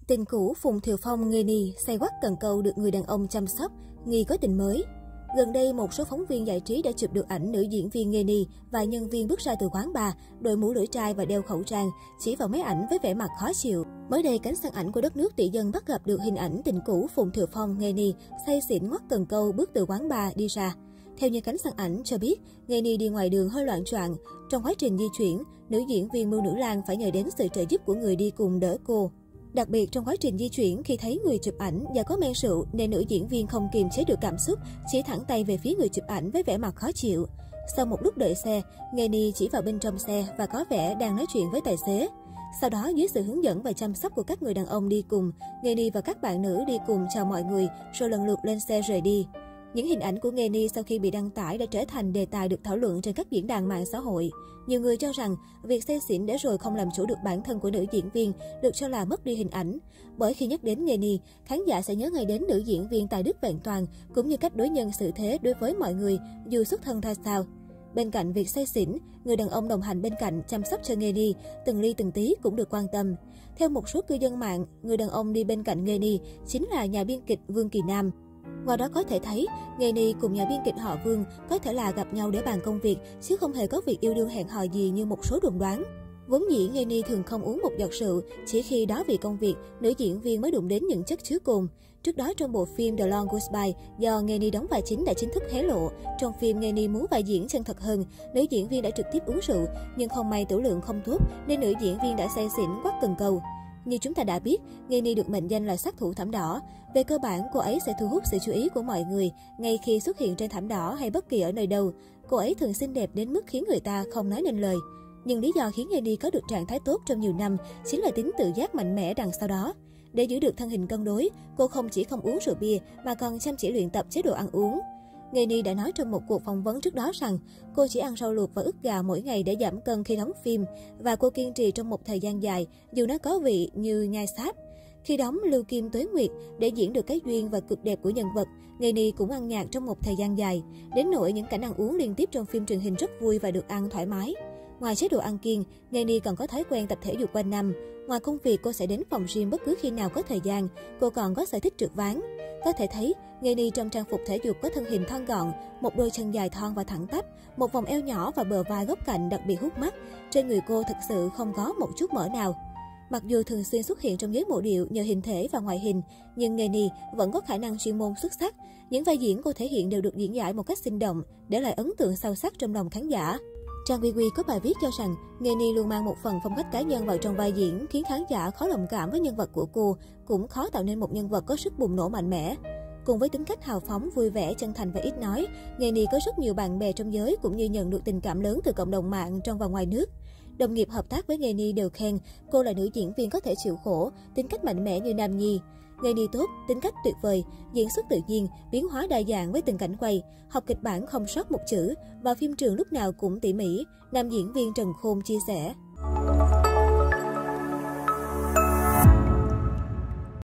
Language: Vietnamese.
Tình cũ Phùng Thiều Phong nghề nì, say quắt cần câu được người đàn ông chăm sóc, nghi có tình mới. Gần đây, một số phóng viên giải trí đã chụp được ảnh nữ diễn viên nghề nì và nhân viên bước ra từ quán bar, đội mũ lưỡi trai và đeo khẩu trang, chỉ vào máy ảnh với vẻ mặt khó chịu. Mới đây, cánh săn ảnh của đất nước tỷ dân bắt gặp được hình ảnh tình cũ Phùng Thiều Phong nghề nì, say xỉn ngoắt cần câu bước từ quán bar đi ra. Theo như cánh săn ảnh cho biết, nghề nì đi ngoài đường hơi loạng choạng. Trong quá trình di chuyển, nữ diễn viên Mưu Nữ Lang phải nhờ đến sự trợ giúp của người đi cùng đỡ cô. Đặc biệt trong quá trình di chuyển, khi thấy người chụp ảnh do có men rượu nên nữ diễn viên không kiềm chế được cảm xúc, chỉ thẳng tay về phía người chụp ảnh với vẻ mặt khó chịu. Sau một lúc đợi xe, nghề nì chỉ vào bên trong xe và có vẻ đang nói chuyện với tài xế. Sau đó, dưới sự hướng dẫn và chăm sóc của các người đàn ông đi cùng, nghề nì và các bạn nữ đi cùng chào mọi người rồi lần lượt lên xe rời đi. Những hình ảnh của nghề nì sau khi bị đăng tải đã trở thành đề tài được thảo luận trên các diễn đàn mạng xã hội. Nhiều người cho rằng việc say xỉn để rồi không làm chủ được bản thân của nữ diễn viên được cho là mất đi hình ảnh. Bởi khi nhắc đến nghề nì, khán giả sẽ nhớ ngay đến nữ diễn viên tài đức vẹn toàn cũng như cách đối nhân xử thế đối với mọi người dù xuất thân ra sao. Bên cạnh việc say xỉn, người đàn ông đồng hành bên cạnh chăm sóc cho nghề nì, từng ly từng tí cũng được quan tâm. Theo một số cư dân mạng, người đàn ông đi bên cạnh nghề nì chính là nhà biên kịch Vương Kỳ Nam. Qua đó có thể thấy, nghề nì cùng nhà biên kịch họ Vương có thể là gặp nhau để bàn công việc, chứ không hề có việc yêu đương hẹn hò gì như một số đồn đoán. Vốn dĩ nghề nì thường không uống một giọt rượu, chỉ khi đó vì công việc, nữ diễn viên mới đụng đến những chất chứa cồn. Trước đó trong bộ phim The Long Goodbye, do nghề nì đóng vai chính đã chính thức hé lộ. Trong phim, nghề nì muốn vai diễn chân thật hơn, nữ diễn viên đã trực tiếp uống rượu, nhưng không may tửu lượng không tốt nên nữ diễn viên đã say xỉn quắt cần câu. Như chúng ta đã biết, nghề nì được mệnh danh là sát thủ thảm đỏ. Về cơ bản, cô ấy sẽ thu hút sự chú ý của mọi người ngay khi xuất hiện trên thảm đỏ hay bất kỳ ở nơi đâu. Cô ấy thường xinh đẹp đến mức khiến người ta không nói nên lời. Nhưng lý do khiến nghề nì có được trạng thái tốt trong nhiều năm chính là tính tự giác mạnh mẽ đằng sau đó. Để giữ được thân hình cân đối, cô không chỉ không uống rượu bia mà còn chăm chỉ luyện tập chế độ ăn uống. Nghề nì đã nói trong một cuộc phỏng vấn trước đó rằng cô chỉ ăn rau luộc và ức gà mỗi ngày để giảm cân khi đóng phim và cô kiên trì trong một thời gian dài dù nó có vị như nhai sáp. Khi đóng Lưu Kim Tuế Nguyệt để diễn được cái duyên và cực đẹp của nhân vật, nghề nì cũng ăn nhạt trong một thời gian dài, đến nỗi những cảnh ăn uống liên tiếp trong phim truyền hình rất vui và được ăn thoải mái. Ngoài chế độ ăn kiêng, nghề nì còn có thói quen tập thể dục quanh năm. Ngoài công việc, cô sẽ đến phòng gym bất cứ khi nào có thời gian. Cô còn có sở thích trượt ván. Có thể thấy, nghề nì trong trang phục thể dục có thân hình thon gọn, một đôi chân dài thon và thẳng tắp, một vòng eo nhỏ và bờ vai góc cạnh đặc biệt hút mắt. Trên người cô thực sự không có một chút mỡ nào. Mặc dù thường xuyên xuất hiện trong giới mộ điệu nhờ hình thể và ngoại hình, nhưng nghề nì vẫn có khả năng chuyên môn xuất sắc. Những vai diễn cô thể hiện đều được diễn giải một cách sinh động, để lại ấn tượng sâu sắc trong lòng khán giả. Trang Quy có bài viết cho rằng nghề nì luôn mang một phần phong cách cá nhân vào trong vai diễn, khiến khán giả khó đồng cảm với nhân vật của cô, cũng khó tạo nên một nhân vật có sức bùng nổ mạnh mẽ. Cùng với tính cách hào phóng, vui vẻ, chân thành và ít nói, nghề nì có rất nhiều bạn bè trong giới cũng như nhận được tình cảm lớn từ cộng đồng mạng trong và ngoài nước. Đồng nghiệp hợp tác với nghề nì đều khen cô là nữ diễn viên có thể chịu khổ, tính cách mạnh mẽ như Nam Nhi. Nghề nì tốt, tính cách tuyệt vời, diễn xuất tự nhiên, biến hóa đa dạng với từng cảnh quay, học kịch bản không sót một chữ, vào phim trường lúc nào cũng tỉ mỉ, nam diễn viên Trần Khôn chia sẻ.